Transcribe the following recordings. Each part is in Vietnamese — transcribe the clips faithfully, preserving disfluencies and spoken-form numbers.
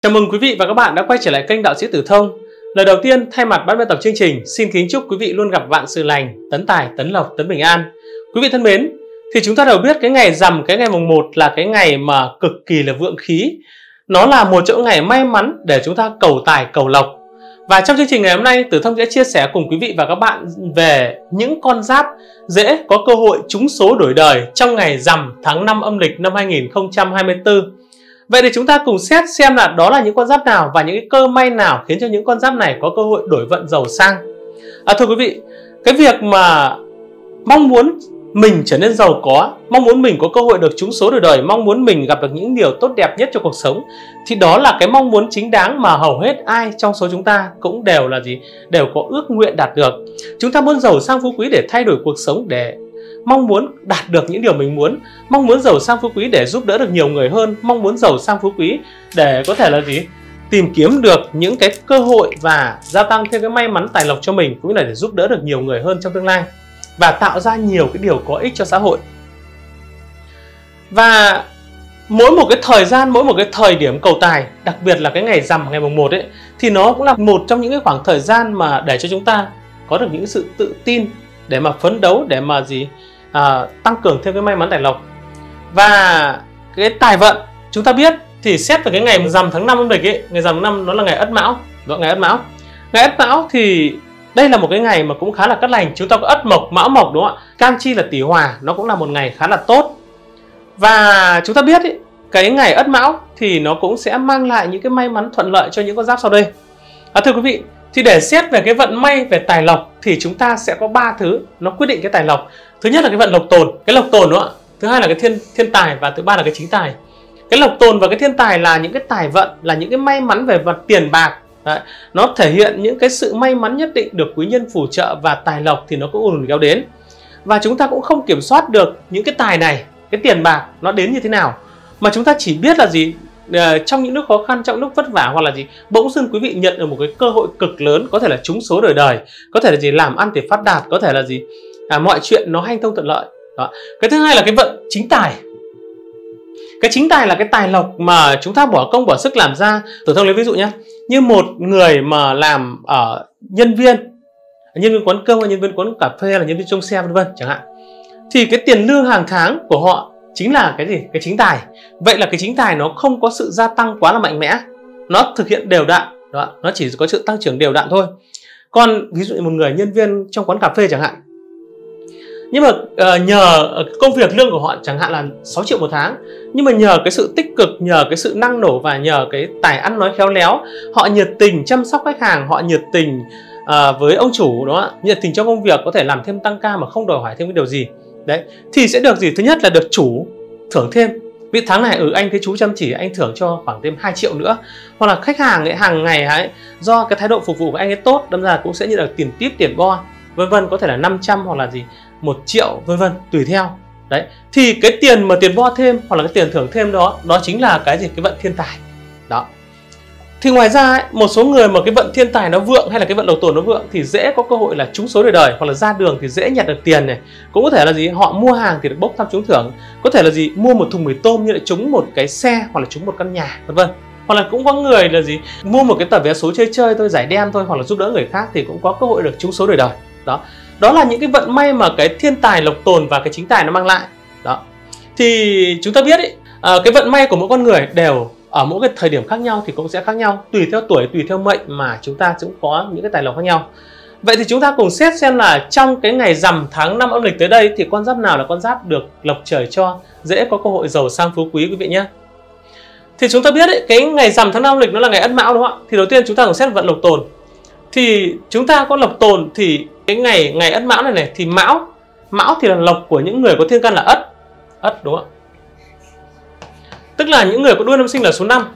Chào mừng quý vị và các bạn đã quay trở lại kênh Đạo Sĩ Tử Thông. Lời đầu tiên, thay mặt ban biên tập chương trình, xin kính chúc quý vị luôn gặp vạn sự lành, tấn tài, tấn lộc, tấn bình an. Quý vị thân mến, thì chúng ta đều biết cái ngày rằm, cái ngày mùng một là cái ngày mà cực kỳ là vượng khí. Nó là một trong những ngày may mắn để chúng ta cầu tài, cầu lộc. Và trong chương trình ngày hôm nay, Tử Thông sẽ chia sẻ cùng quý vị và các bạn về những con giáp dễ có cơ hội trúng số đổi đời trong ngày rằm tháng năm âm lịch năm hai nghìn không trăm hai mươi tư. Vậy thì chúng ta cùng xét xem là đó là những con giáp nào và những cái cơ may nào khiến cho những con giáp này có cơ hội đổi vận giàu sang. À, thưa quý vị, cái việc mà mong muốn mình trở nên giàu có, mong muốn mình có cơ hội được trúng số đổi đời, mong muốn mình gặp được những điều tốt đẹp nhất cho cuộc sống, thì đó là cái mong muốn chính đáng mà hầu hết ai trong số chúng ta cũng đều là gì? Đều có ước nguyện đạt được. Chúng ta muốn giàu sang phú quý để thay đổi cuộc sống, để mong muốn đạt được những điều mình muốn, mong muốn giàu sang phú quý để giúp đỡ được nhiều người hơn, mong muốn giàu sang phú quý để có thể là gì? Tìm kiếm được những cái cơ hội và gia tăng thêm cái may mắn tài lộc cho mình, cũng như là để giúp đỡ được nhiều người hơn trong tương lai và tạo ra nhiều cái điều có ích cho xã hội. Và mỗi một cái thời gian, mỗi một cái thời điểm cầu tài, đặc biệt là cái ngày rằm, ngày mùng một ấy, thì nó cũng là một trong những cái khoảng thời gian mà để cho chúng ta có được những sự tự tin để mà phấn đấu, để mà gì à, tăng cường thêm cái may mắn tài lộc. Và cái tài vận chúng ta biết thì xét về cái ngày rằm tháng năm âm lịch ấy, ngày rằm tháng năm nó là ngày Ất Mão, đó, ngày Ất Mão. Ngày Ất Mão thì đây là một cái ngày mà cũng khá là cát lành, chúng ta có Ất Mộc, Mão Mộc, đúng không ạ? Cam Chi là Tý Hòa, nó cũng là một ngày khá là tốt. Và chúng ta biết ý, cái ngày Ất Mão thì nó cũng sẽ mang lại những cái may mắn thuận lợi cho những con giáp sau đây. À, thưa quý vị, thì để xét về cái vận may về tài lộc thì chúng ta sẽ có ba thứ nó quyết định cái tài lộc. Thứ nhất là cái vận lộc tồn, cái lộc tồn, đúng không ạ? Thứ hai là cái thiên thiên tài, và thứ ba là cái chính tài. Cái lộc tồn và cái thiên tài là những cái tài vận, là những cái may mắn về vật tiền bạc. Đấy, nó thể hiện những cái sự may mắn nhất định được quý nhân phù trợ, và tài lộc thì nó cũng ùn kéo đến. Và chúng ta cũng không kiểm soát được những cái tài này, cái tiền bạc nó đến như thế nào, mà chúng ta chỉ biết là gì, à, trong những lúc khó khăn, trong lúc vất vả, hoặc là gì bỗng dưng quý vị nhận được một cái cơ hội cực lớn, có thể là trúng số đổi đời, có thể là gì làm ăn thì phát đạt, có thể là gì à, mọi chuyện nó hanh thông thuận lợi. Đó. Cái thứ hai là cái vận chính tài. Cái chính tài là cái tài lộc mà chúng ta bỏ công bỏ sức làm ra. Tử Thông lấy ví dụ nhé, như một người mà làm ở nhân viên, nhân viên quán cơm, nhân viên quán cà phê, là nhân viên trông xe vân vân chẳng hạn, thì cái tiền lương hàng tháng của họ chính là cái gì? Cái chính tài. Vậy là cái chính tài nó không có sự gia tăng quá là mạnh mẽ, nó thực hiện đều đặn, đó, nó chỉ có sự tăng trưởng đều đặn thôi. Còn ví dụ như một người nhân viên trong quán cà phê chẳng hạn, nhưng mà uh, nhờ công việc lương của họ chẳng hạn là sáu triệu một tháng, nhưng mà nhờ cái sự tích cực, nhờ cái sự năng nổ và nhờ cái tài ăn nói khéo léo, họ nhiệt tình chăm sóc khách hàng, họ nhiệt tình uh, với ông chủ, đó, nhiệt tình trong công việc, có thể làm thêm tăng ca mà không đòi hỏi thêm cái điều gì. Đấy, thì sẽ được gì? Thứ nhất là được chủ thưởng thêm. Vì tháng này ừ anh thấy chú chăm chỉ, anh thưởng cho khoảng thêm hai triệu nữa. Hoặc là khách hàng ấy, hàng ngày ấy, do cái thái độ phục vụ của anh ấy tốt, đâm ra cũng sẽ nhận được tiền tip, tiền bo, vân vân, có thể là năm trăm hoặc là gì một triệu, vân vân, tùy theo. Đấy, thì cái tiền mà tiền bo thêm hoặc là cái tiền thưởng thêm đó, đó chính là cái gì? Cái vận thiên tài. Đó. Thì ngoài ra ấy, một số người mà cái vận thiên tài nó vượng, hay là cái vận lộc tồn nó vượng, thì dễ có cơ hội là trúng số đổi đời, hoặc là ra đường thì dễ nhặt được tiền này. Cũng có thể là gì? Họ mua hàng thì được bốc thăm trúng thưởng. Có thể là gì? Mua một thùng mì tôm nhưng lại trúng một cái xe, hoặc là trúng một căn nhà, vân vân. Hoặc là cũng có người là gì? Mua một cái tờ vé số chơi chơi thôi, giải đen thôi, hoặc là giúp đỡ người khác, thì cũng có cơ hội được trúng số đổi đời. Đó. Đó là những cái vận may mà cái thiên tài, lộc tồn và cái chính tài nó mang lại. Đó. Thì chúng ta biết ấy, à, cái vận may của mỗi con người đều ở mỗi cái thời điểm khác nhau thì cũng sẽ khác nhau, tùy theo tuổi, tùy theo mệnh mà chúng ta cũng có những cái tài lộc khác nhau. Vậy thì chúng ta cùng xét xem là trong cái ngày rằm tháng năm âm lịch tới đây thì con giáp nào là con giáp được lộc trời cho, dễ có cơ hội giàu sang phú quý quý vị nhé. Thì chúng ta biết ấy, cái ngày rằm tháng năm âm lịch nó là ngày Ất Mão, đúng không ạ? Thì đầu tiên chúng ta cùng xét vận lộc tồn. Thì chúng ta có lộc tồn thì cái ngày ngày Ất Mão này này thì Mão, Mão thì là lộc của những người có thiên can là Ất, Ất, đúng không ạ? Tức là những người có đuôi năm sinh là số năm.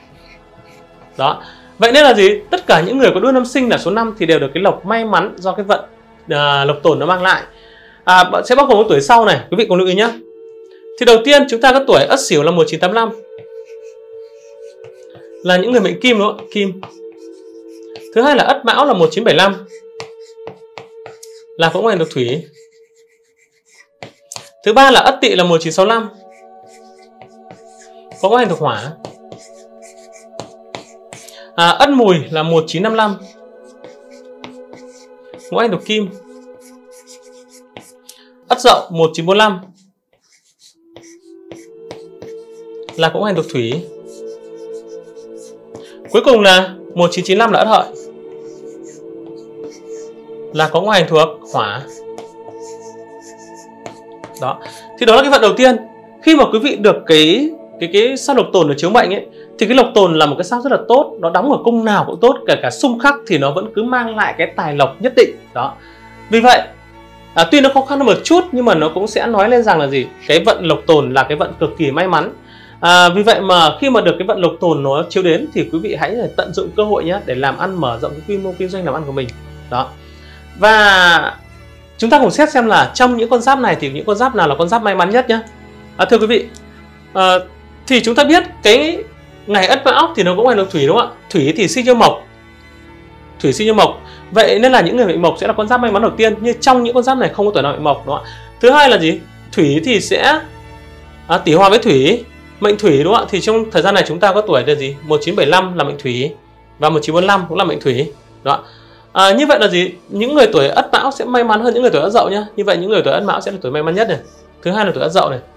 Đó. Vậy nên là gì? Tất cả những người có đuôi năm sinh là số năm thì đều được cái lộc may mắn do cái vận uh, lộc tồn nó mang lại. À, sẽ bao gồm cái tuổi sau này, quý vị cùng lưu ý nhé. Thì đầu tiên chúng ta có tuổi Ất Sửu là một nghìn chín trăm tám mươi lăm, là những người mệnh Kim, đúng không? Kim. Thứ hai là Ất Mão là một nghìn chín trăm bảy mươi lăm, là cũng hành được thủy. Thứ ba là Ất Tỵ là một nghìn chín trăm sáu mươi lăm, có hành thuộc hỏa. À, Ất Mùi là một chín năm lăm, ngũ hành thuộc kim. Ất Dậu một chín bốn lăm là ngũ hành thuộc thủy. Cuối cùng là một chín chín lăm là Ất Hợi, là có ngũ hành thuộc hỏa. Đó. Thì đó là cái vận đầu tiên. Khi mà quý vị được cái cái cái sao lộc tồn ở chiếu mệnh ấy, thì cái lộc tồn là một cái sao rất là tốt, nó đóng ở cung nào cũng tốt, kể cả xung khắc thì nó vẫn cứ mang lại cái tài lộc nhất định. Đó. Vì vậy, à, tuy nó khó khăn hơn một chút nhưng mà nó cũng sẽ nói lên rằng là gì? Cái vận lộc tồn là cái vận cực kỳ may mắn. À, vì vậy mà khi mà được cái vận lộc tồn nó chiếu đến thì quý vị hãy tận dụng cơ hội nhé để làm ăn, mở rộng cái quy mô kinh doanh làm ăn của mình. Đó. Và chúng ta cùng xét xem là trong những con giáp này thì những con giáp nào là con giáp may mắn nhất nhé. À, thưa quý vị, à, thì chúng ta biết cái ngày Ất Mão thì nó cũng là thủy đúng không ạ? Thủy thì sinh cho mộc, thủy sinh cho mộc. Vậy nên là những người mệnh mộc sẽ là con giáp may mắn đầu tiên. Nhưng trong những con giáp này không có tuổi nào mệnh mộc đúng không ạ? Thứ hai là gì? Thủy thì sẽ à, tỷ hòa với thủy, mệnh thủy đúng không ạ? Thì trong thời gian này chúng ta có tuổi là gì? một chín bảy lăm là mệnh thủy và một chín bốn lăm cũng là mệnh thủy. Đó. À, như vậy là gì? Những người tuổi Ất Mão sẽ may mắn hơn những người tuổi Ất Dậu nhá. Như vậy những người tuổi Ất Mão sẽ là tuổi may mắn nhất này. Thứ hai là tuổi Ất Dậu này.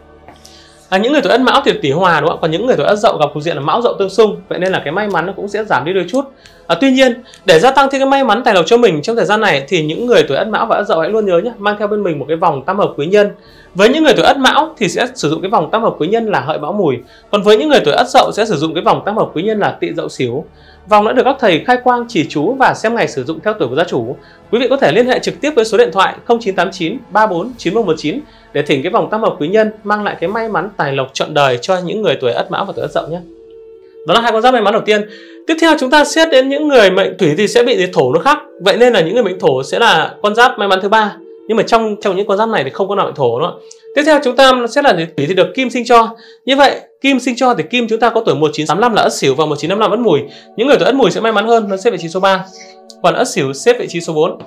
À, những người tuổi Ất Mão thì tỷ hòa đúng không? Còn những người tuổi Ất Dậu gặp cục diện là Mão Dậu tương xung, vậy nên là cái may mắn nó cũng sẽ giảm đi đôi chút. À, tuy nhiên để gia tăng thêm cái may mắn tài lộc cho mình trong thời gian này thì những người tuổi Ất Mão và Ất Dậu hãy luôn nhớ nhé, mang theo bên mình một cái vòng tam hợp quý nhân. Với những người tuổi Ất Mão thì sẽ sử dụng cái vòng tam hợp quý nhân là Hợi Mão Mùi, còn với những người tuổi Ất Dậu sẽ sử dụng cái vòng tam hợp quý nhân là Tỵ Dậu Sửu. Vòng đã được các thầy khai quang chỉ chú và xem ngày sử dụng theo tuổi của gia chủ. Quý vị có thể liên hệ trực tiếp với số điện thoại không chín tám chín ba bốn chín một một chín để thỉnh cái vòng tam hợp quý nhân mang lại cái may mắn tài lộc trọn đời cho những người tuổi Ất Mão và tuổi Ất Dậu nhé. Đó là hai con giáp may mắn đầu tiên. Tiếp theo chúng ta xét đến những người mệnh thủy thì sẽ bị thổ nó khác. Vậy nên là những người mệnh thổ sẽ là con giáp may mắn thứ ba. Nhưng mà trong trong những con giáp này thì không có nào mệnh thổ nữa. Tiếp theo chúng ta xét là thủy thì được kim sinh cho. Như vậy kim sinh cho thì kim chúng ta có tuổi một chín tám lăm là Ất Sửu và một chín năm lăm Ất Mùi. Những người tuổi Ất Mùi sẽ may mắn hơn, nó xếp vị trí số ba. Còn Ất Sửu xếp vị trí số bốn.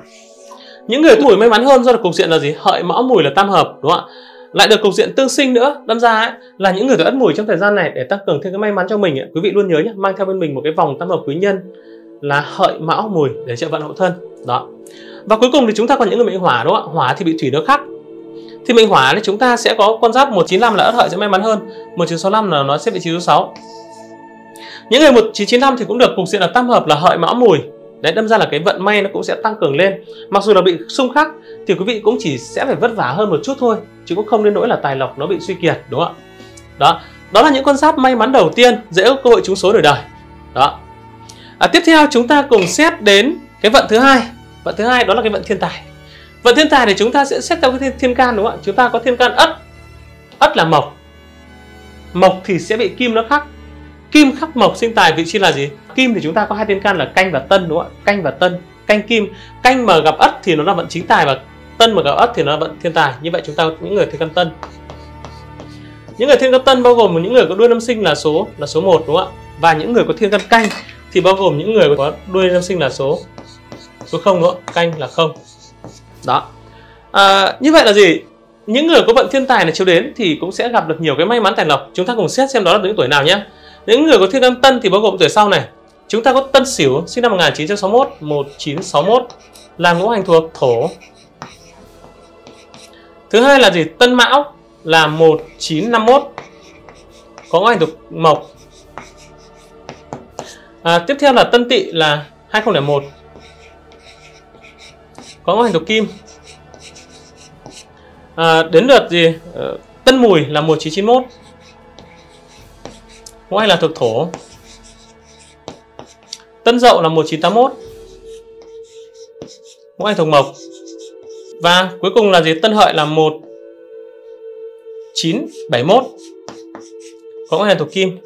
Những người tuổi Mùi may mắn hơn do được cục diện là gì? Hợi Mão Mùi là tam hợp đúng không ạ? Lại được cục diện tương sinh nữa, đâm ra ấy, là những người tuổi Ất Mùi trong thời gian này để tăng cường thêm cái may mắn cho mình ấy, quý vị luôn nhớ nhé, mang theo bên mình một cái vòng tam hợp quý nhân là Hợi Mão Mùi để trợ vận hậu thân. Đó. Và cuối cùng thì chúng ta còn những người mệnh hỏa đúng không ạ? Hỏa thì bị thủy nó khắc. Thì mệnh hỏa thì chúng ta sẽ có con giáp một chín năm là Ất Hợi sẽ may mắn hơn, một chín sáu lăm là nó xếp vị trí số sáu. Những người một chín chín lăm thì cũng được cục diện là tam hợp là Hợi Mão Mùi. Đấy, đâm ra là cái vận may nó cũng sẽ tăng cường lên. Mặc dù là bị xung khắc thì quý vị cũng chỉ sẽ phải vất vả hơn một chút thôi, chứ cũng không đến nỗi là tài lộc nó bị suy kiệt đúng không ạ? Đó, đó là những con giáp may mắn đầu tiên dễ có cơ hội trúng số đổi đời. Đó. À, tiếp theo chúng ta cùng xét đến cái vận thứ hai. Vận thứ hai đó là cái vận thiên tài. Vận thiên tài thì chúng ta sẽ xét theo cái thiên, thiên can đúng không ạ? Chúng ta có thiên can Ất. Ất là mộc. Mộc thì sẽ bị kim nó khắc. Kim khắc mộc sinh tài, vị trí là gì? Kim thì chúng ta có hai thiên can là Canh và Tân đúng không ạ? Canh và Tân, Canh kim. Canh mà gặp Ất thì nó là vận chính tài và Tân mà gặp Ất thì nó là vận thiên tài. Như vậy chúng ta có những người thiên can Tân. Những người thiên can Tân bao gồm những người có đuôi năm sinh là số là số một đúng không ạ? Và những người có thiên can Canh thì bao gồm những người có đuôi năm sinh là số số không đúng không? Canh là không. Đó. À, như vậy là gì? Những người có vận thiên tài này chiếu đến thì cũng sẽ gặp được nhiều cái may mắn tài lộc. Chúng ta cùng xét xem đó là những tuổi nào nhé. Những người có thiên can Tân thì bao gồm tuổi sau này. Chúng ta có Tân Sửu sinh năm một nghìn chín trăm sáu mươi mốt, một chín sáu mốt là ngũ hành thuộc thổ. Thứ hai là gì? Tân Mão là một chín năm mốt có ngũ hành thuộc mộc. À, tiếp theo là Tân Tỵ là hai không không một có ngũ hành thuộc kim. À, đến lượt gì? Tân Mùi là một chín chín mốt ngũ hành là thuộc thổ. Tân Dậu là một chín tám mốt ngũ hành thuộc mộc. Và cuối cùng là gì? Tân Hợi là một chín bảy mốt có ngũ hành thuộc kim.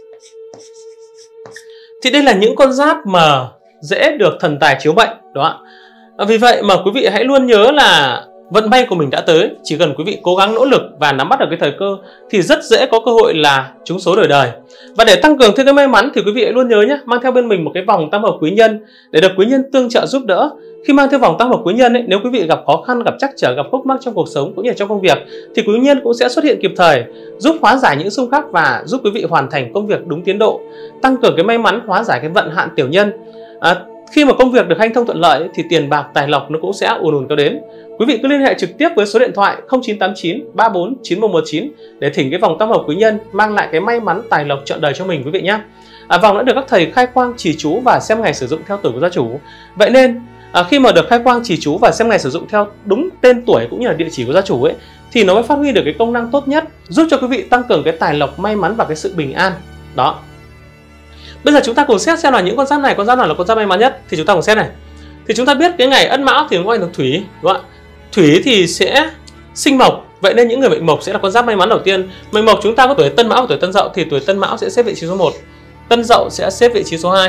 Thì đây là những con giáp mà dễ được thần tài chiếu mệnh đó ạ. Vì vậy mà quý vị hãy luôn nhớ là vận may của mình đã tới, chỉ cần quý vị cố gắng nỗ lực và nắm bắt được cái thời cơ thì rất dễ có cơ hội là trúng số đổi đời. Và để tăng cường thêm cái may mắn thì quý vị hãy luôn nhớ nhé, mang theo bên mình một cái vòng tam hợp quý nhân để được quý nhân tương trợ giúp đỡ. Khi mang theo vòng tam hợp quý nhân ấy, nếu quý vị gặp khó khăn, gặp trắc trở, gặp khúc mắc trong cuộc sống cũng như trong công việc thì quý nhân cũng sẽ xuất hiện kịp thời, giúp hóa giải những xung khắc và giúp quý vị hoàn thành công việc đúng tiến độ, tăng cường cái may mắn, hóa giải cái vận hạn tiểu nhân. À, khi mà công việc được hanh thông thuận lợi ấy, thì tiền bạc tài lộc nó cũng sẽ ùn ùn kéo đến. Quý vị cứ liên hệ trực tiếp với số điện thoại không chín tám chín ba bốn chín một một chín để thỉnh cái vòng tam hợp quý nhân mang lại cái may mắn tài lộc trọn đời cho mình quý vị nhé. À, vòng đã được các thầy khai quang chỉ chú và xem ngày sử dụng theo tuổi của gia chủ. Vậy nên à, khi mà được khai quang chỉ chú và xem ngày sử dụng theo đúng tên tuổi cũng như là địa chỉ của gia chủ ấy thì nó mới phát huy được cái công năng tốt nhất, giúp cho quý vị tăng cường cái tài lộc, may mắn và cái sự bình an. Đó. Bây giờ chúng ta cùng xét xem là những con giáp này, con giáp nào là con giáp may mắn nhất thì chúng ta cùng xét này. Thì chúng ta biết cái ngày Ất Mão thì gọi là Thủy, đúng không ạ? Thủy thì sẽ sinh mộc, vậy nên những người mệnh mộc sẽ là con giáp may mắn đầu tiên. Mệnh mộc chúng ta có tuổi Tân Mão và tuổi Tân Dậu thì tuổi Tân Mão sẽ xếp vị trí số một, Tân Dậu sẽ xếp vị trí số hai.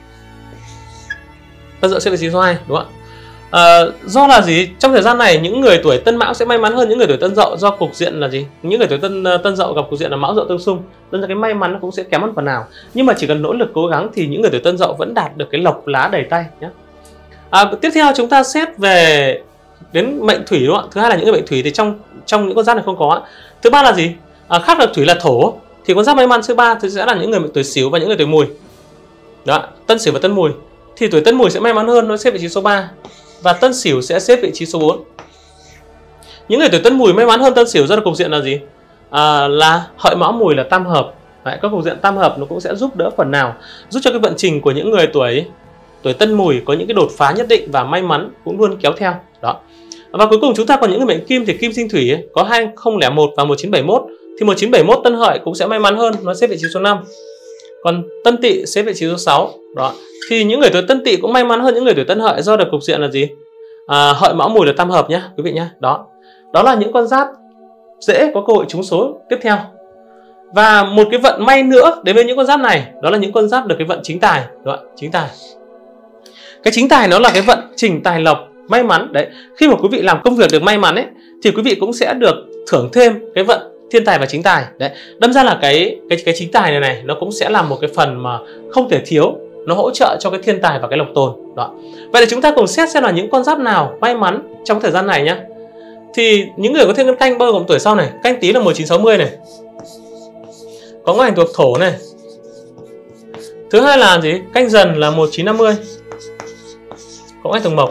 Tân Dậu xếp vị trí số hai, đúng không ạ? À, do là gì? Trong thời gian này những người tuổi Tân Mão sẽ may mắn hơn những người tuổi Tân Dậu, do cục diện là gì? Những người tuổi Tân Tân Dậu gặp cục diện là Mão Dậu tương xung, nên là cái may mắn nó cũng sẽ kém hơn phần nào. Nhưng mà chỉ cần nỗ lực cố gắng thì những người tuổi Tân Dậu vẫn đạt được cái lộc lá đầy tay nhé. À, tiếp theo chúng ta xét về đến mệnh Thủy, đúng không ạ? Thứ hai là những người mệnh Thủy thì trong trong những con giáp này không có. Thứ ba là gì? À, khác được Thủy là Thổ thì con giáp may mắn thứ ba thì sẽ là những người mệnh tuổi Sửu và những người tuổi Mùi. Đó, Tân Sửu và Tân Mùi thì tuổi Tân Mùi sẽ may mắn hơn, nó xếp vị trí số ba và Tân Sửu sẽ xếp vị trí số bốn. Những người tuổi Tân Mùi may mắn hơn Tân Sửu do là cục diện là gì? À, là Hợi Mão Mùi là tam hợp. Đấy, các cục diện tam hợp nó cũng sẽ giúp đỡ phần nào, giúp cho cái vận trình của những người tuổi tuổi Tân Mùi có những cái đột phá nhất định và may mắn cũng luôn kéo theo. Đó. Và cuối cùng chúng ta còn những người mệnh Kim thì Kim sinh Thủy ấy, có hai không không một và một chín bảy mốt thì một chín bảy mốt Tân Hợi cũng sẽ may mắn hơn, nó xếp vị trí số năm. Còn Tân Tỵ xếp vị trí số sáu. Đó. Thì những người tuổi Tân Tỵ cũng may mắn hơn những người tuổi Tân Hợi do được cục diện là gì? À, Hợi Mão Mùi là tam hợp nhá, quý vị nhá. Đó. Đó là những con giáp dễ có cơ hội trúng số tiếp theo. Và một cái vận may nữa đến với những con giáp này, đó là những con giáp được cái vận chính tài, đúng không? Chính tài. Cái chính tài nó là cái vận trình tài lộc, may mắn đấy. Khi mà quý vị làm công việc được may mắn ấy thì quý vị cũng sẽ được thưởng thêm cái vận thiên tài và chính tài đấy. Đâm ra là cái cái cái chính tài này này nó cũng sẽ là một cái phần mà không thể thiếu, nó hỗ trợ cho cái thiên tài và cái lộc tồn. Đó. Vậy thì chúng ta cùng xét xem là những con giáp nào may mắn trong thời gian này nhá. Thì những người có thiên can canh bao gồm tuổi sau này, Canh Tý là một chín sáu mươi này, có ngũ hành thuộc Thổ này. Thứ hai là gì? Canh Dần là một chín năm mươi, có ngũ hành thuộc Mộc.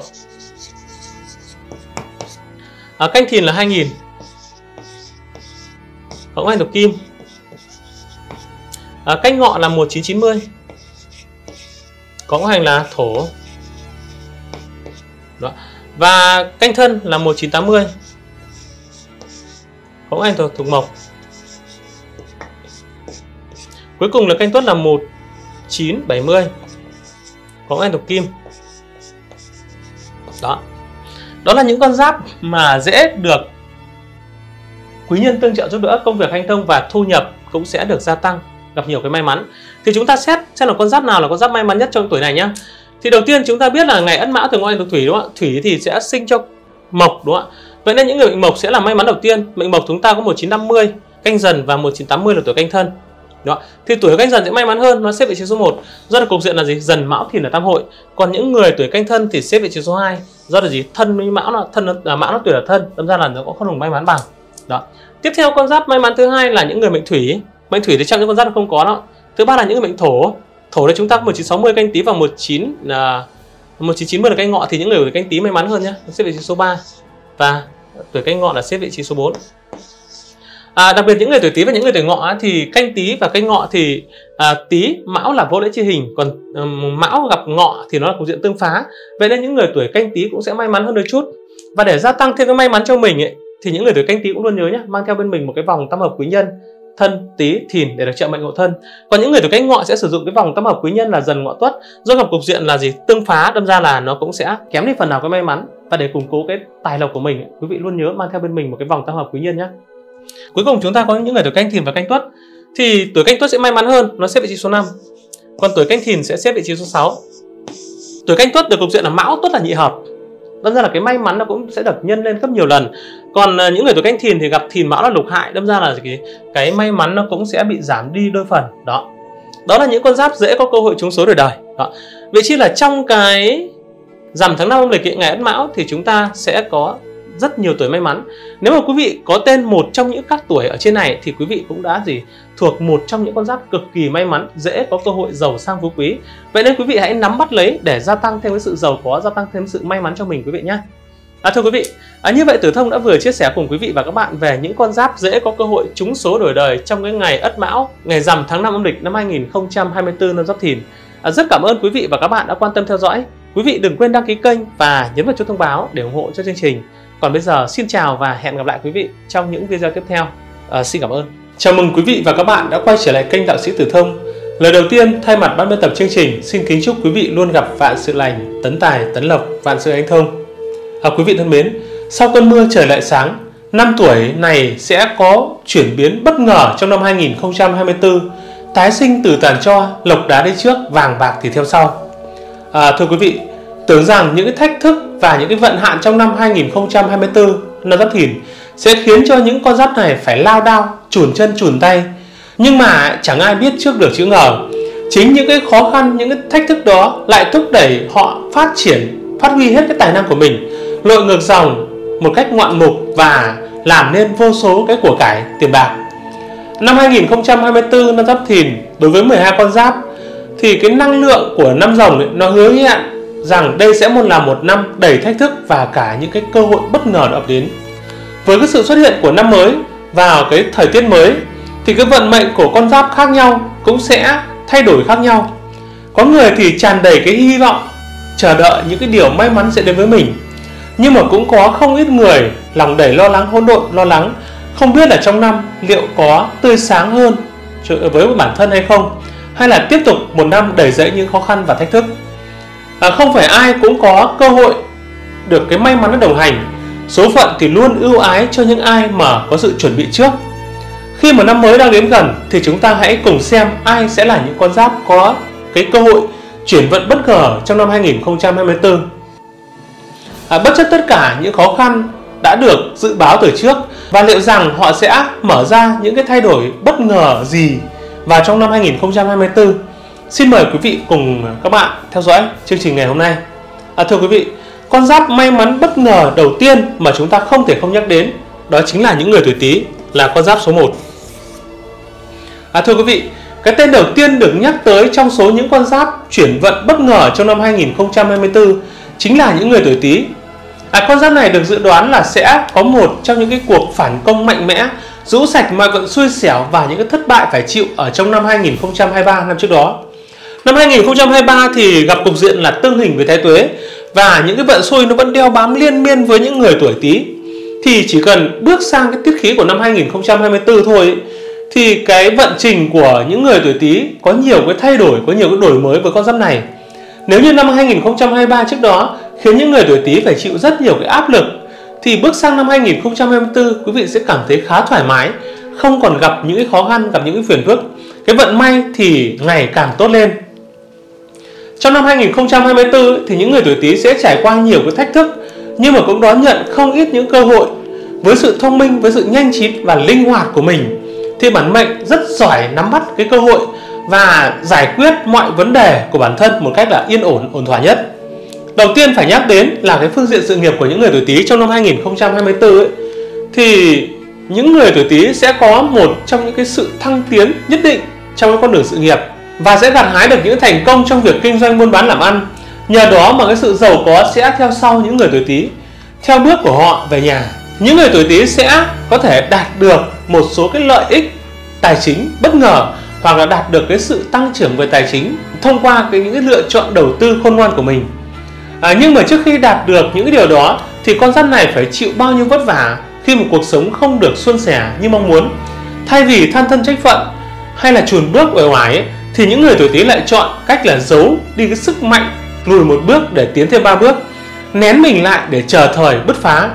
À, Canh Thìn là hai nghìn, có ngũ hành thuộc Kim. À, Canh Ngọ là một chín chín mươi, có ngũ hành là Thổ. Đó. Và Canh Thân là một chín tám mươi, có ngũ hành thuộc, thuộc Mộc. Cuối cùng là Canh Tuất là một chín bảy mươi, có ngũ hành thuộc Kim. Đó. Đó là những con giáp mà dễ được quý nhân tương trợ giúp đỡ, công việc hanh thông và thu nhập cũng sẽ được gia tăng, gặp nhiều cái may mắn. Thì chúng ta xét xem là con giáp nào là con giáp may mắn nhất trong tuổi này nhá. Thì đầu tiên chúng ta biết là ngày Ất Mão thường ngũ hành thuộc Thủy, đúng không ạ? Thủy thì sẽ sinh cho Mộc, đúng không ạ? Vậy nên những người mệnh Mộc sẽ là may mắn đầu tiên. Mệnh Mộc chúng ta có một chín năm mươi, Canh Dần và một chín tám mươi là tuổi Canh Thân. Đó. Thì tuổi Canh Dần sẽ may mắn hơn, nó xếp vị trí số một. Do là cục diện là gì? Dần Mão Thìn là tam hội. Còn những người tuổi Canh Thân thì xếp vị trí số hai. Do là gì? Thân với Mão nó thân là Mão nó tuổi là thân, đâm ra là nó cũng không được may mắn bằng. Đó. Tiếp theo con giáp may mắn thứ hai là những người mệnh Thủy. Mệnh Thủy thì trong những con giáp không có đó. Thứ ba là những người mệnh Thổ. Thổ đây chúng ta có một chín sáu mươi Canh Tý và một chín là một chín chín mươi là Canh Ngọ thì những người tuổi Canh Tý may mắn hơn nhá, xếp vị trí số ba và tuổi Canh Ngọ là xếp vị trí số bốn. À, đặc biệt những người tuổi Tý và những người tuổi Ngọ thì Canh Tý và Canh Ngọ thì à, Tý Mão là vô lễ chia hình, còn um, Mão gặp Ngọ thì nó là cục diện tương phá. Vậy nên những người tuổi Canh Tý cũng sẽ may mắn hơn đôi chút. Và để gia tăng thêm cái may mắn cho mình ấy, thì những người tuổi Canh Tý cũng luôn nhớ nhé, mang theo bên mình một cái vòng tam hợp quý nhân Thân, Tý, Thìn để được trợ mệnh hộ thân. Còn những người tuổi Canh Ngọ sẽ sử dụng cái vòng tam hợp quý nhân là Dần, Ngọ, Tuất. Do gặp cục diện là gì? Tương phá, đâm ra là nó cũng sẽ kém đi phần nào cái may mắn. Và để củng cố cái tài lộc của mình ấy, quý vị luôn nhớ mang theo bên mình một cái vòng tam hợp quý nhân nhé. Cuối cùng chúng ta có những người tuổi Canh Thìn và Canh Tuất. Thì tuổi Canh Tuất sẽ may mắn hơn, nó xếp vị trí số năm. Còn tuổi Canh Thìn sẽ xếp vị trí số sáu. Tuổi Canh Tuất được cục diện là Mão Tuất là nhị hợp. đâm ra là cái may mắn nó cũng sẽ được nhân lên gấp nhiều lần. Còn uh, những người tuổi Canh Thìn thì gặp Thìn Mão là lục hại, đâm ra là cái, cái may mắn nó cũng sẽ bị giảm đi đôi phần. Đó, đó là những con giáp dễ có cơ hội trúng số đổi đời. Đó, vậy chi là trong cái rằm tháng năm âm lịch ngày Ất Mão thì chúng ta sẽ có rất nhiều tuổi may mắn. Nếu mà quý vị có tên một trong những các tuổi ở trên này thì quý vị cũng đã gì thuộc một trong những con giáp cực kỳ may mắn, dễ có cơ hội giàu sang phú quý. Vậy nên quý vị hãy nắm bắt lấy để gia tăng thêm cái sự giàu có, gia tăng thêm sự may mắn cho mình quý vị nhé. À, thưa quý vị, à, như vậy Tử Thông đã vừa chia sẻ cùng quý vị và các bạn về những con giáp dễ có cơ hội trúng số đổi đời trong cái ngày Ất Mão, ngày rằm tháng năm âm lịch năm hai nghìn không trăm hai mươi tư năm Giáp Thìn. À, rất cảm ơn quý vị và các bạn đã quan tâm theo dõi. Quý vị đừng quên đăng ký kênh và nhấn vào chuông thông báo để ủng hộ cho chương trình. Còn bây giờ xin chào và hẹn gặp lại quý vị trong những video tiếp theo. À, xin cảm ơn. Chào mừng quý vị và các bạn đã quay trở lại kênh Đạo Sĩ Tử Thông. Lời đầu tiên, thay mặt ban biên tập chương trình, xin kính chúc quý vị luôn gặp vạn sự lành, tấn tài, tấn lộc, vạn sự hanh thông. À, quý vị thân mến, sau cơn mưa trời lại sáng, năm tuổi này sẽ có chuyển biến bất ngờ trong năm hai nghìn không trăm hai mươi tư. Tái sinh từ tàn tro, lộc đá đi trước, vàng bạc thì theo sau. À, thưa quý vị, tưởng rằng những cái thách thức và những cái vận hạn trong năm hai nghìn không trăm hai mươi tư năm Giáp Thìn sẽ khiến cho những con giáp này phải lao đao, chùn chân chùn tay. Nhưng mà chẳng ai biết trước được chữ ngờ. Chính những cái khó khăn, những cái thách thức đó lại thúc đẩy họ phát triển, phát huy hết cái tài năng của mình, lội ngược dòng một cách ngoạn mục và làm nên vô số cái của cải tiền bạc. Năm hai nghìn không trăm hai mươi tư năm Giáp Thìn đối với mười hai con giáp thì cái năng lượng của năm Rồng ấy, nó hứa hẹn rằng đây sẽ một là một năm đầy thách thức và cả những cái cơ hội bất ngờ ập đến. Với cái sự xuất hiện của năm mới vào cái thời tiết mới thì cái vận mệnh của con giáp khác nhau cũng sẽ thay đổi khác nhau. Có người thì tràn đầy cái hy vọng, chờ đợi những cái điều may mắn sẽ đến với mình. Nhưng mà cũng có không ít người lòng đầy lo lắng, hỗn độn, lo lắng không biết là trong năm liệu có tươi sáng hơn với bản thân hay không, hay là tiếp tục một năm đầy rẫy những khó khăn và thách thức. À, không phải ai cũng có cơ hội được cái may mắn đồng hành. Số phận thì luôn ưu ái cho những ai mà có sự chuẩn bị trước. Khi mà năm mới đang đến gần thì chúng ta hãy cùng xem ai sẽ là những con giáp có cái cơ hội chuyển vận bất ngờ trong năm hai nghìn không trăm hai mươi tư. À, bất chấp tất cả những khó khăn đã được dự báo từ trước, và liệu rằng họ sẽ mở ra những cái thay đổi bất ngờ gì vào trong năm hai nghìn không trăm hai mươi tư. Xin mời quý vị cùng các bạn theo dõi chương trình ngày hôm nay. À, thưa quý vị, con giáp may mắn bất ngờ đầu tiên mà chúng ta không thể không nhắc đến đó chính là những người tuổi Tý, là con giáp số một. À, thưa quý vị, cái tên đầu tiên được nhắc tới trong số những con giáp chuyển vận bất ngờ trong năm hai nghìn không trăm hai mươi tư chính là những người tuổi Tý. À, con giáp này được dự đoán là sẽ có một trong những cái cuộc phản công mạnh mẽ, rũ sạch mọi vận xui xẻo và những cái thất bại phải chịu ở trong năm hai nghìn không trăm hai mươi ba, năm trước đó. Năm hai nghìn không trăm hai mươi ba thì gặp cục diện là tương hình với Thái Tuế, và những cái vận xui nó vẫn đeo bám liên miên với những người tuổi Tý. Thì chỉ cần bước sang cái tiết khí của năm hai nghìn không trăm hai mươi tư thôi ấy, thì cái vận trình của những người tuổi Tý có nhiều cái thay đổi, có nhiều cái đổi mới với con giáp này. Nếu như năm hai nghìn không trăm hai mươi ba trước đó khiến những người tuổi Tý phải chịu rất nhiều cái áp lực, thì bước sang năm hai nghìn không trăm hai mươi tư quý vị sẽ cảm thấy khá thoải mái, không còn gặp những cái khó khăn, gặp những cái phiền phức. Cái vận may thì ngày càng tốt lên. Trong năm hai nghìn không trăm hai mươi tư thì những người tuổi Tý sẽ trải qua nhiều cái thách thức, nhưng mà cũng đón nhận không ít những cơ hội. Với sự thông minh, với sự nhanh trí và linh hoạt của mình thì bản mệnh rất giỏi nắm bắt cái cơ hội và giải quyết mọi vấn đề của bản thân một cách là yên ổn, ổn thỏa nhất. Đầu tiên phải nhắc đến là cái phương diện sự nghiệp của những người tuổi Tý trong năm hai nghìn không trăm hai mươi tư ấy, thì những người tuổi Tý sẽ có một trong những cái sự thăng tiến nhất định trong cái con đường sự nghiệp và sẽ gặt hái được những thành công trong việc kinh doanh buôn bán làm ăn. Nhờ đó mà cái sự giàu có sẽ theo sau những người tuổi Tý, theo bước của họ về nhà. Những người tuổi Tý sẽ có thể đạt được một số cái lợi ích tài chính bất ngờ, hoặc là đạt được cái sự tăng trưởng về tài chính thông qua cái những cái lựa chọn đầu tư khôn ngoan của mình. À, nhưng mà trước khi đạt được những cái điều đó thì con giáp này phải chịu bao nhiêu vất vả khi một cuộc sống không được suôn sẻ như mong muốn. Thay vì than thân trách phận hay là chùn bước ở ngoài ấy, thì những người tuổi Tý lại chọn cách là giấu đi cái sức mạnh, lùi một bước để tiến thêm ba bước, nén mình lại để chờ thời bứt phá.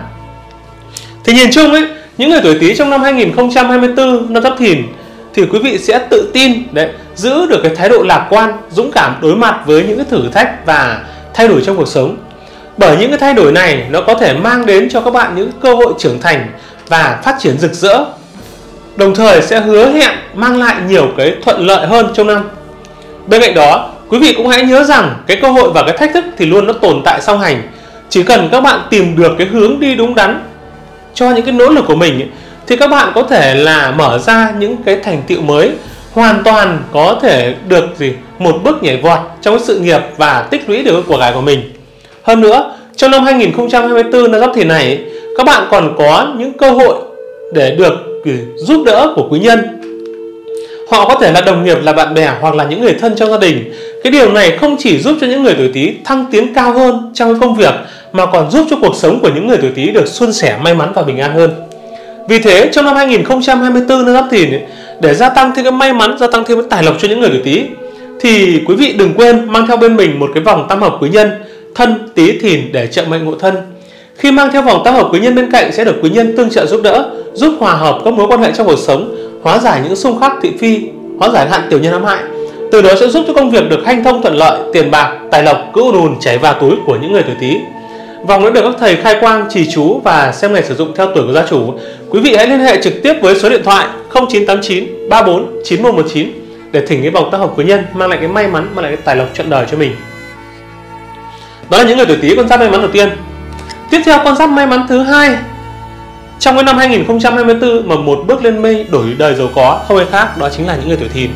Thì nhìn chung ấy, những người tuổi Tý trong năm hai nghìn không trăm hai mươi tư năm Giáp Thìn thì quý vị sẽ tự tin đấy, giữ được cái thái độ lạc quan, dũng cảm đối mặt với những cái thử thách và thay đổi trong cuộc sống. Bởi những cái thay đổi này nó có thể mang đến cho các bạn những cơ hội trưởng thành và phát triển rực rỡ, đồng thời sẽ hứa hẹn mang lại nhiều cái thuận lợi hơn trong năm. Bên cạnh đó, quý vị cũng hãy nhớ rằng cái cơ hội và cái thách thức thì luôn nó tồn tại song hành. Chỉ cần các bạn tìm được cái hướng đi đúng đắn cho những cái nỗ lực của mình thì các bạn có thể là mở ra những cái thành tựu mới, hoàn toàn có thể được gì một bước nhảy vọt trong cái sự nghiệp và tích lũy được cái của cải của mình. Hơn nữa, trong năm hai nghìn không trăm hai mươi tư năm Giáp Thìn này, các bạn còn có những cơ hội để được giúp đỡ của quý nhân. Họ có thể là đồng nghiệp, là bạn bè hoặc là những người thân trong gia đình. Cái điều này không chỉ giúp cho những người tuổi Tý thăng tiến cao hơn trong công việc, mà còn giúp cho cuộc sống của những người tuổi Tý được suôn sẻ, may mắn và bình an hơn. Vì thế, trong năm hai nghìn không trăm hai mươi tư năm Giáp Thìn, để gia tăng thêm cái may mắn, gia tăng thêm cái tài lộc cho những người tuổi Tý, thì quý vị đừng quên mang theo bên mình một cái vòng tam hợp quý nhân Thân, Tý, Thìn để trợ mệnh hộ thân. Khi mang theo vòng tam hợp quý nhân bên cạnh sẽ được quý nhân tương trợ giúp đỡ, giúp hòa hợp các mối quan hệ trong cuộc sống, hóa giải những xung khắc thị phi, hóa giải hạn tiểu nhân ám hại. Từ đó sẽ giúp cho công việc được hanh thông thuận lợi, tiền bạc, tài lộc cứ ùn ùn chảy vào túi của những người tuổi Tý. Vòng đã được các thầy khai quang, trì chú và xem ngày sử dụng theo tuổi của gia chủ. Quý vị hãy liên hệ trực tiếp với số điện thoại không chín tám chín ba bốn chín một một chín để thỉnh cái vòng tam hợp quý nhân mang lại cái may mắn, mang lại cái tài lộc trọn đời cho mình. Đó là những người tuổi Tý, con giáp may mắn đầu tiên. Tiếp theo, con giáp may mắn thứ hai trong cái năm hai nghìn không trăm hai mươi tư mà một bước lên mây đổi đời giàu có không ai khác, đó chính là những người tuổi Thìn.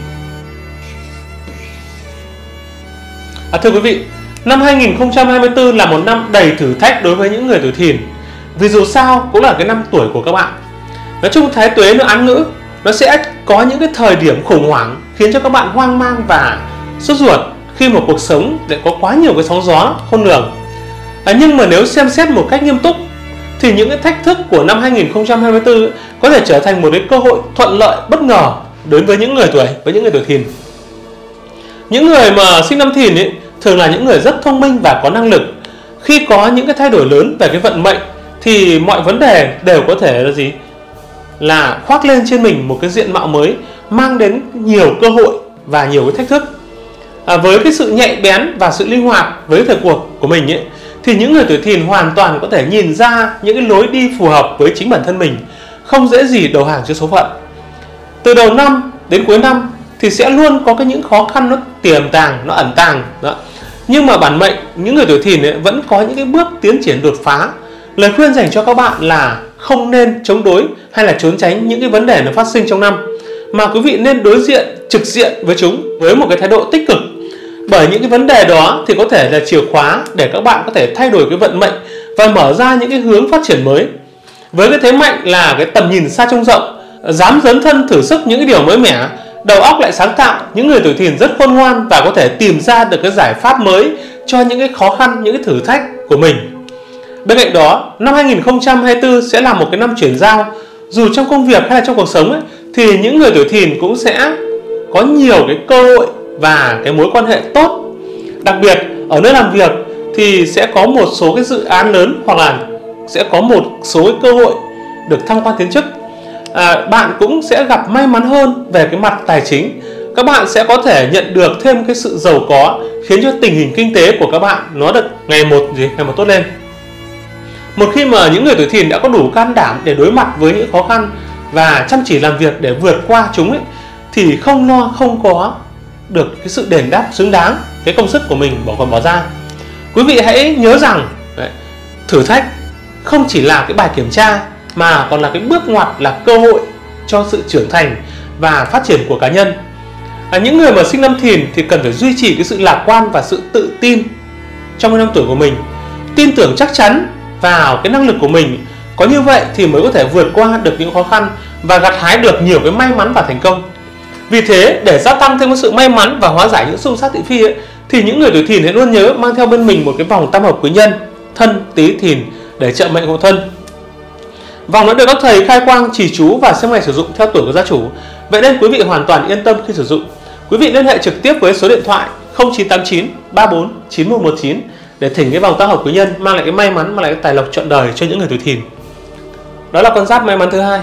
À, thưa quý vị, năm hai nghìn không trăm hai mươi tư là một năm đầy thử thách đối với những người tuổi Thìn. Vì dù sao cũng là cái năm tuổi của các bạn. Nói chung Thái Tuế nó án ngữ, nó sẽ có những cái thời điểm khủng hoảng khiến cho các bạn hoang mang và sốt ruột khi mà cuộc sống lại có quá nhiều cái sóng gió khôn lường. À, nhưng mà nếu xem xét một cách nghiêm túc thì những cái thách thức của năm hai nghìn không trăm hai mươi tư có thể trở thành một cái cơ hội thuận lợi bất ngờ đến với những người tuổi với những người tuổi Thìn. Những người mà sinh năm Thìn ấy thường là những người rất thông minh và có năng lực. Khi có những cái thay đổi lớn về cái vận mệnh thì mọi vấn đề đều có thể là gì? Là khoác lên trên mình một cái diện mạo mới, mang đến nhiều cơ hội và nhiều cái thách thức. À, với cái sự nhạy bén và sự linh hoạt với thời cuộc của mình ấy, thì những người tuổi Thìn hoàn toàn có thể nhìn ra những cái lối đi phù hợp với chính bản thân mình, không dễ gì đầu hàng cho số phận. Từ đầu năm đến cuối năm thì sẽ luôn có cái những khó khăn nó tiềm tàng, nó ẩn tàng đó. Nhưng mà bản mệnh những người tuổi Thìn ấy vẫn có những cái bước tiến triển đột phá. Lời khuyên dành cho các bạn là không nên chống đối hay là trốn tránh những cái vấn đề nó phát sinh trong năm, mà quý vị nên đối diện trực diện với chúng với một cái thái độ tích cực. Bởi những cái vấn đề đó thì có thể là chìa khóa để các bạn có thể thay đổi cái vận mệnh và mở ra những cái hướng phát triển mới. Với cái thế mạnh là cái tầm nhìn xa trông rộng, dám dấn thân thử sức những cái điều mới mẻ, đầu óc lại sáng tạo, những người tuổi Thìn rất khôn ngoan và có thể tìm ra được cái giải pháp mới cho những cái khó khăn, những cái thử thách của mình. Bên cạnh đó, năm hai nghìn không trăm hai mươi tư sẽ là một cái năm chuyển giao. Dù trong công việc hay là trong cuộc sống ấy, thì những người tuổi Thìn cũng sẽ có nhiều cái cơ hội và cái mối quan hệ tốt. Đặc biệt ở nơi làm việc thì sẽ có một số cái dự án lớn, hoặc là sẽ có một số cái cơ hội được thăng quan tiến chức. À, bạn cũng sẽ gặp may mắn hơn về cái mặt tài chính. Các bạn sẽ có thể nhận được thêm cái sự giàu có, khiến cho tình hình kinh tế của các bạn nó được ngày một gì ngày một tốt lên. Một khi mà những người tuổi Thìn đã có đủ can đảm để đối mặt với những khó khăn và chăm chỉ làm việc để vượt qua chúng ấy, thì không lo không có được cái sự đền đáp xứng đáng cái công sức của mình bỏ còn bỏ ra. Quý vị hãy nhớ rằng đấy, thử thách không chỉ là cái bài kiểm tra mà còn là cái bước ngoặt, là cơ hội cho sự trưởng thành và phát triển của cá nhân. À, những người mà sinh năm Thìn thì cần phải duy trì cái sự lạc quan và sự tự tin trong cái năm tuổi của mình, tin tưởng chắc chắn vào cái năng lực của mình. Có như vậy thì mới có thể vượt qua được những khó khăn và gặt hái được nhiều cái may mắn và thành công. Vì thế, để gia tăng thêm cái sự may mắn và hóa giải những xung sát thị phi ấy, thì những người tuổi Thìn hãy luôn nhớ mang theo bên mình một cái vòng tam hợp quý nhân Thân, Tý, Thìn để trợ mệnh hộ thân. Vòng đã được các thầy khai quang, trì chú và xem ngày sử dụng theo tuổi của gia chủ. Vậy nên quý vị hoàn toàn yên tâm khi sử dụng. Quý vị liên hệ trực tiếp với số điện thoại không chín tám chín ba bốn chín một một chín để thỉnh cái vòng tam hợp quý nhân mang lại cái may mắn, mang lại cái tài lộc trọn đời cho những người tuổi Thìn. Đó là con giáp may mắn thứ hai.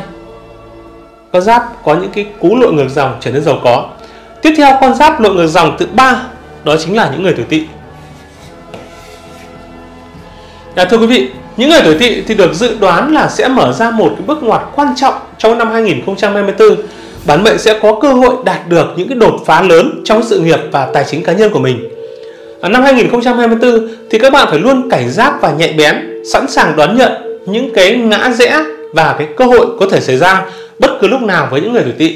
Con giáp có những cái cú lội ngược dòng trở nên giàu có. Tiếp theo, con giáp lội ngược dòng thứ ba, đó chính là những người tuổi Tỵ. À, thưa quý vị, những người tuổi Tỵ thì được dự đoán là sẽ mở ra một cái bước ngoặt quan trọng trong năm hai nghìn không trăm hai mươi tư. Bản mệnh sẽ có cơ hội đạt được những cái đột phá lớn trong sự nghiệp và tài chính cá nhân của mình. À, năm hai nghìn không trăm hai mươi tư thì các bạn phải luôn cảnh giác và nhạy bén, sẵn sàng đón nhận những cái ngã rẽ và cái cơ hội có thể xảy ra bất cứ lúc nào với những người tuổi Tỵ.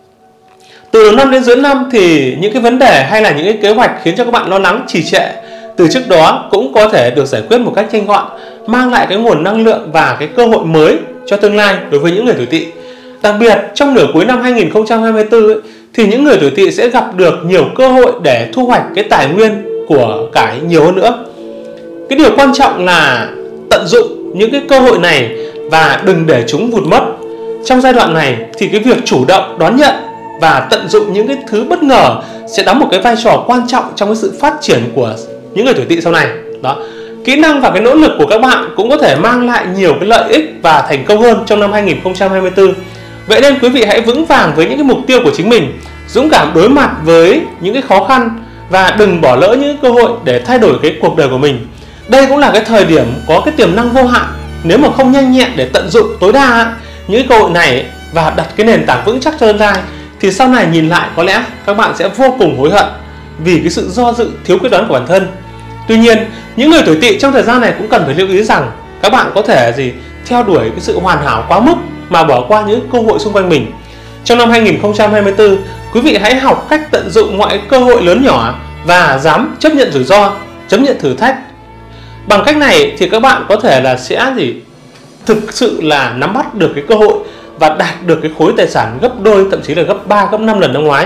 Từ đầu năm đến giữa năm thì những cái vấn đề hay là những cái kế hoạch khiến cho các bạn lo lắng trì trệ từ trước đó cũng có thể được giải quyết một cách nhanh gọn, mang lại cái nguồn năng lượng và cái cơ hội mới cho tương lai đối với những người tuổi Tỵ. Đặc biệt trong nửa cuối năm hai nghìn không trăm hai mươi tư ấy, thì những người tuổi Tỵ sẽ gặp được nhiều cơ hội để thu hoạch cái tài nguyên của cải nhiều hơn nữa. Cái điều quan trọng là tận dụng những cái cơ hội này và đừng để chúng vụt mất. Trong giai đoạn này thì cái việc chủ động đón nhận và tận dụng những cái thứ bất ngờ sẽ đóng một cái vai trò quan trọng trong cái sự phát triển của những người tuổi Tỵ sau này. Đó. Kỹ năng và cái nỗ lực của các bạn cũng có thể mang lại nhiều cái lợi ích và thành công hơn trong năm hai nghìn không trăm hai mươi tư. Vậy nên quý vị hãy vững vàng với những cái mục tiêu của chính mình, dũng cảm đối mặt với những cái khó khăn và đừng bỏ lỡ những cơ hội để thay đổi cái cuộc đời của mình. Đây cũng là cái thời điểm có cái tiềm năng vô hạn. Nếu mà không nhanh nhẹn để tận dụng tối đa những cơ hội này và đặt cái nền tảng vững chắc cho tương lai thì sau này nhìn lại có lẽ các bạn sẽ vô cùng hối hận vì cái sự do dự, thiếu quyết đoán của bản thân. Tuy nhiên, những người tuổi Tỵ trong thời gian này cũng cần phải lưu ý rằng các bạn có thể gì theo đuổi cái sự hoàn hảo quá mức mà bỏ qua những cơ hội xung quanh mình. Trong năm hai nghìn không trăm hai mươi tư, quý vị hãy học cách tận dụng mọi cơ hội lớn nhỏ và dám chấp nhận rủi ro, chấp nhận thử thách. Bằng cách này thì các bạn có thể là sẽ gì thực sự là nắm bắt được cái cơ hội và đạt được cái khối tài sản gấp đôi, thậm chí là gấp ba, gấp năm lần năm ngoái.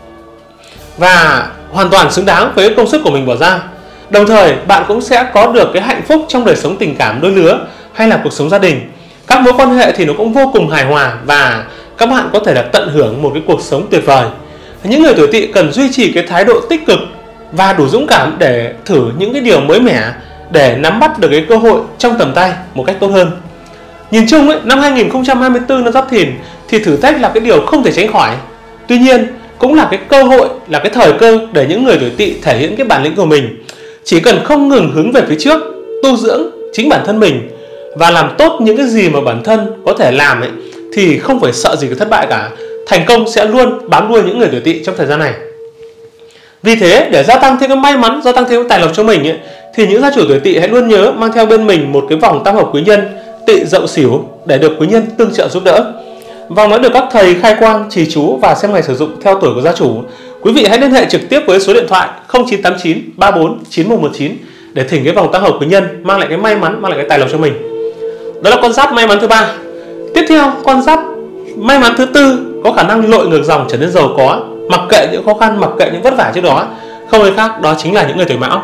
Và hoàn toàn xứng đáng với công sức của mình bỏ ra. Đồng thời bạn cũng sẽ có được cái hạnh phúc trong đời sống tình cảm đôi lứa hay là cuộc sống gia đình. Các mối quan hệ thì nó cũng vô cùng hài hòa và các bạn có thể là tận hưởng một cái cuộc sống tuyệt vời. Những người tuổi Tỵ cần duy trì cái thái độ tích cực và đủ dũng cảm để thử những cái điều mới mẻ để nắm bắt được cái cơ hội trong tầm tay một cách tốt hơn. Nhìn chung ấy, năm hai nghìn không trăm hai mươi tư năm Giáp Thìn thì thử thách là cái điều không thể tránh khỏi. Tuy nhiên cũng là cái cơ hội, là cái thời cơ để những người tuổi Tỵ thể hiện cái bản lĩnh của mình. Chỉ cần không ngừng hướng về phía trước, tu dưỡng chính bản thân mình và làm tốt những cái gì mà bản thân có thể làm ấy, thì không phải sợ gì cái thất bại cả. Thành công sẽ luôn bám đuôi những người tuổi Tỵ trong thời gian này. Vì thế để gia tăng thêm cái may mắn, gia tăng thêm cái tài lộc cho mình ấy, thì những gia chủ tuổi Tỵ hãy luôn nhớ mang theo bên mình một cái vòng tam hợp quý nhân Tỵ Dậu Sửu để được quý nhân tương trợ giúp đỡ. Vòng đã được các thầy khai quang, trì chú và xem ngày sử dụng theo tuổi của gia chủ. Quý vị hãy liên hệ trực tiếp với số điện thoại không chín tám chín ba bốn chín một một chín để thỉnh cái vòng tam hợp quý nhân mang lại cái may mắn, mang lại cái tài lộc cho mình. Đó là con giáp may mắn thứ ba. Tiếp theo, con giáp may mắn thứ tư có khả năng lội ngược dòng trở nên giàu có, mặc kệ những khó khăn, mặc kệ những vất vả trước đó. Không ai khác, đó chính là những người tuổi Mão.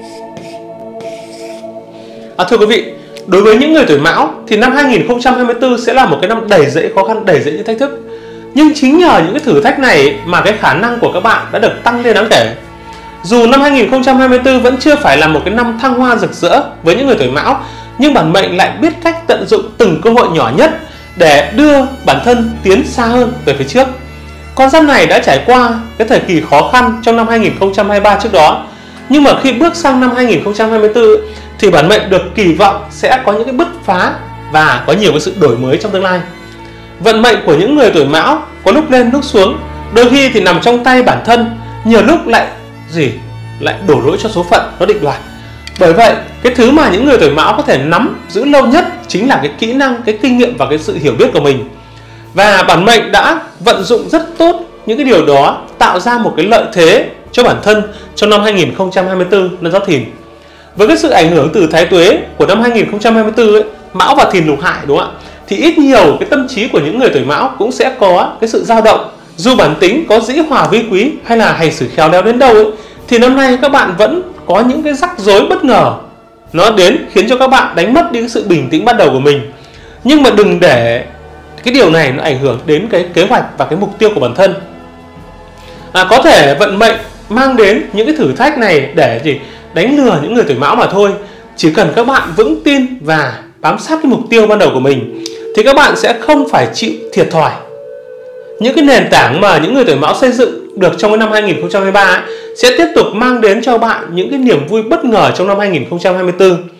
À, thưa quý vị, đối với những người tuổi Mão thì năm hai nghìn không trăm hai mươi tư sẽ là một cái năm đầy dẫy khó khăn, đầy dẫy những thách thức. Nhưng chính nhờ những cái thử thách này mà cái khả năng của các bạn đã được tăng lên đáng kể. Dù năm hai nghìn không trăm hai mươi tư vẫn chưa phải là một cái năm thăng hoa rực rỡ với những người tuổi Mão, nhưng bản mệnh lại biết cách tận dụng từng cơ hội nhỏ nhất để đưa bản thân tiến xa hơn về phía trước. Con giáp này đã trải qua cái thời kỳ khó khăn trong năm hai nghìn không trăm hai mươi ba trước đó, nhưng mà khi bước sang năm hai nghìn không trăm hai mươi tư thì bản mệnh được kỳ vọng sẽ có những cái bứt phá và có nhiều cái sự đổi mới trong tương lai. Vận mệnh của những người tuổi Mão có lúc lên lúc xuống, đôi khi thì nằm trong tay bản thân, nhiều lúc lại gì lại đổ lỗi cho số phận nó định đoạt. Bởi vậy cái thứ mà những người tuổi Mão có thể nắm giữ lâu nhất chính là cái kỹ năng, cái kinh nghiệm và cái sự hiểu biết của mình. Và bản mệnh đã vận dụng rất tốt những cái điều đó, tạo ra một cái lợi thế cho bản thân trong năm hai nghìn không trăm hai mươi tư năm Giáp Thìn. Với cái sự ảnh hưởng từ Thái Tuế của năm hai nghìn không trăm hai mươi tư ấy, Mão và Thìn lục hại, đúng không ạ? Thì ít nhiều cái tâm trí của những người tuổi Mão cũng sẽ có cái sự dao động. Dù bản tính có dĩ hòa vi quý hay là hành xử khéo léo đến đâu ấy, thì năm nay các bạn vẫn có những cái rắc rối bất ngờ nó đến khiến cho các bạn đánh mất đi cái sự bình tĩnh ban đầu của mình. Nhưng mà đừng để cái điều này nó ảnh hưởng đến cái kế hoạch và cái mục tiêu của bản thân. À, có thể vận mệnh mang đến những cái thử thách này để gì đánh lừa những người tuổi Mão mà thôi. Chỉ cần các bạn vững tin và bám sát cái mục tiêu ban đầu của mình thì các bạn sẽ không phải chịu thiệt thòi. Những cái nền tảng mà những người tuổi Mão xây dựng được trong cái năm hai nghìn không trăm hai mươi ba ấy, sẽ tiếp tục mang đến cho bạn những cái niềm vui bất ngờ trong năm hai nghìn không trăm hai mươi tư.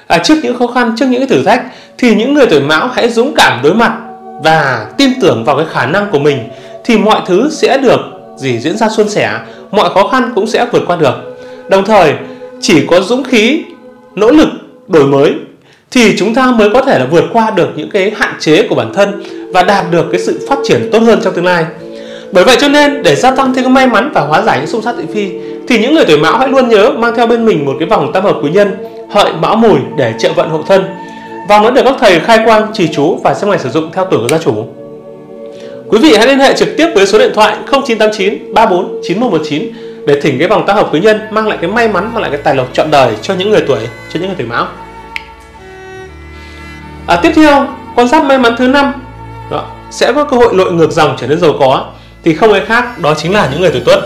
À, trước những khó khăn, trước những cái thử thách thì những người tuổi Mão hãy dũng cảm đối mặt và tin tưởng vào cái khả năng của mình, thì mọi thứ sẽ được gì diễn ra suôn sẻ, mọi khó khăn cũng sẽ vượt qua được. Đồng thời chỉ có dũng khí, nỗ lực, đổi mới thì chúng ta mới có thể là vượt qua được những cái hạn chế của bản thân và đạt được cái sự phát triển tốt hơn trong tương lai. Bởi vậy cho nên để gia tăng thêm cái may mắn và hóa giải những xung sát thị phi thì những người tuổi Mão hãy luôn nhớ mang theo bên mình một cái vòng tam hợp quý nhân Hợi, Mão, Mùi để trợ vận hộ thân. Vòng nó được các thầy khai quang, trì chú và xem ngày sử dụng theo tuổi của gia chủ. Quý vị hãy liên hệ trực tiếp với số điện thoại không chín tám chín ba bốn chín một một chín để thỉnh cái vòng tam hợp quý nhân mang lại cái may mắn, mang lại cái tài lộc trọn đời cho những người tuổi cho những người tuổi Mão. À, tiếp theo, con giáp may mắn thứ năm đó, sẽ có cơ hội lội ngược dòng trở nên giàu có, thì không ai khác đó chính là những người tuổi Tuất.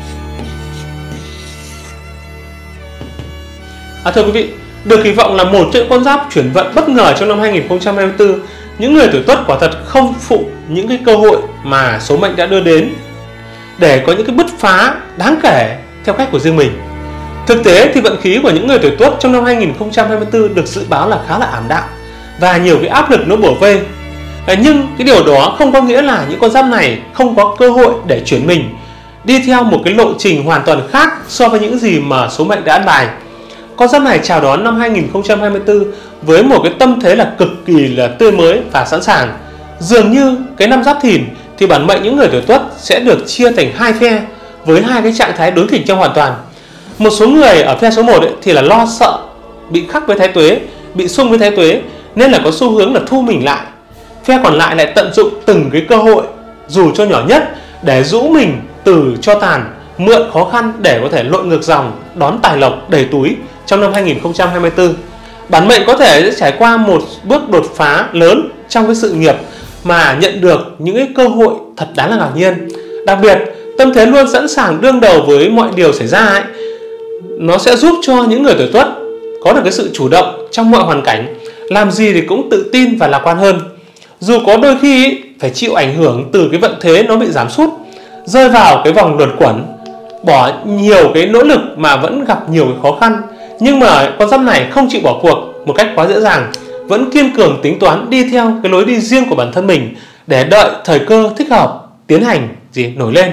À, thưa quý vị, được kỳ vọng là một trong những con giáp chuyển vận bất ngờ trong năm hai nghìn không trăm hai mươi tư, những người tuổi Tuất quả thật không phụ những cái cơ hội mà số mệnh đã đưa đến để có những cái bứt phá đáng kể theo cách của riêng mình. Thực tế thì vận khí của những người tuổi Tuất trong năm hai nghìn không trăm hai mươi tư được dự báo là khá là ảm đạm và nhiều cái áp lực nó bủa vây. Nhưng cái điều đó không có nghĩa là những con giáp này không có cơ hội để chuyển mình đi theo một cái lộ trình hoàn toàn khác so với những gì mà số mệnh đã an bài. Con giáp này chào đón năm hai nghìn không trăm hai mươi tư với một cái tâm thế là cực kỳ là tươi mới và sẵn sàng. Dường như cái năm Giáp Thìn thì bản mệnh những người tuổi Tuất sẽ được chia thành hai phe với hai cái trạng thái đối nghịch trong hoàn toàn. Một số người ở phe số một ấy thì là lo sợ bị khắc với Thái Tuế, bị xung với Thái Tuế nên là có xu hướng là thu mình lại. Phe còn lại lại tận dụng từng cái cơ hội dù cho nhỏ nhất để rũ mình từ cho tàn, mượn khó khăn để có thể lội ngược dòng, đón tài lộc đầy túi trong năm hai nghìn không trăm hai mươi tư. Bản mệnh có thể sẽ trải qua một bước đột phá lớn trong cái sự nghiệp mà nhận được những cái cơ hội thật đáng là ngạc nhiên. Đặc biệt, tâm thế luôn sẵn sàng đương đầu với mọi điều xảy ra ấy, nó sẽ giúp cho những người tuổi Tuất có được cái sự chủ động trong mọi hoàn cảnh, làm gì thì cũng tự tin và lạc quan hơn. Dù có đôi khi ấy, phải chịu ảnh hưởng từ cái vận thế nó bị giảm sút, rơi vào cái vòng luẩn quẩn, bỏ nhiều cái nỗ lực mà vẫn gặp nhiều cái khó khăn, nhưng mà con giáp này không chịu bỏ cuộc một cách quá dễ dàng, vẫn kiên cường tính toán đi theo cái lối đi riêng của bản thân mình để đợi thời cơ thích hợp tiến hành gì nổi lên.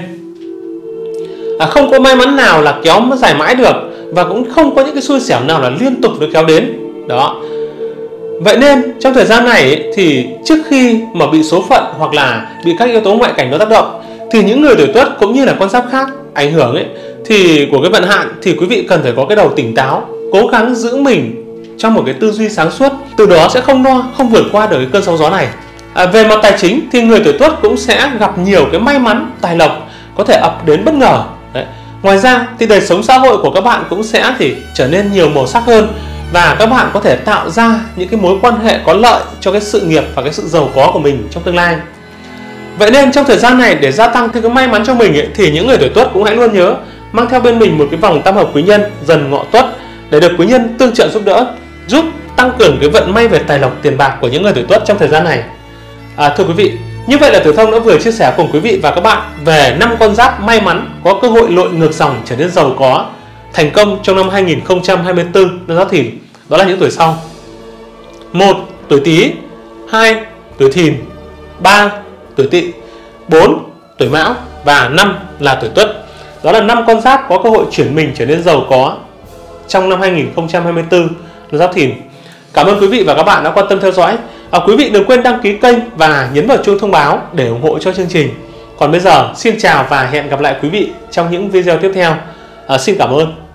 À, không có may mắn nào là kéo dài mãi được và cũng không có những cái xui xẻo nào là liên tục được kéo đến đó. Vậy nên trong thời gian này ấy, thì trước khi mà bị số phận hoặc là bị các yếu tố ngoại cảnh nó tác động thì những người tuổi Tuất cũng như là con giáp khác ảnh hưởng ấy thì của cái vận hạn thì quý vị cần phải có cái đầu tỉnh táo, cố gắng giữ mình trong một cái tư duy sáng suốt, từ đó sẽ không lo không vượt qua được cái cơn sóng gió này. À, về mặt tài chính thì người tuổi Tuất cũng sẽ gặp nhiều cái may mắn, tài lộc có thể ập đến bất ngờ. Đấy. Ngoài ra thì đời sống xã hội của các bạn cũng sẽ thì trở nên nhiều màu sắc hơn và các bạn có thể tạo ra những cái mối quan hệ có lợi cho cái sự nghiệp và cái sự giàu có của mình trong tương lai. Vậy nên trong thời gian này để gia tăng thêm cái may mắn cho mình ấy, thì những người tuổi Tuất cũng hãy luôn nhớ mang theo bên mình một cái vòng tam hợp quý nhân Dần, Ngọ, Tuất để được quý nhân tương trợ giúp đỡ, giúp tăng cường cái vận may về tài lộc tiền bạc của những người tuổi Tuất trong thời gian này. À, thưa quý vị, như vậy là Tử Thông đã vừa chia sẻ cùng quý vị và các bạn về năm con giáp may mắn có cơ hội lội ngược dòng trở nên giàu có thành công trong năm hai nghìn không trăm hai mươi tư năm Giáp Thìn. Đó là những tuổi sau: một. Tuổi Tý, hai. Tuổi Thìn, ba. Tuổi Tỵ, bốn. Tuổi Mão và năm là tuổi Tuất. Đó là năm con giáp có cơ hội chuyển mình trở nên giàu có trong năm hai nghìn không trăm hai mươi tư năm Giáp Thìn. Cảm ơn quý vị và các bạn đã quan tâm theo dõi. À, quý vị đừng quên đăng ký kênh và nhấn vào chuông thông báo để ủng hộ cho chương trình. Còn bây giờ xin chào và hẹn gặp lại quý vị trong những video tiếp theo. À, xin cảm ơn.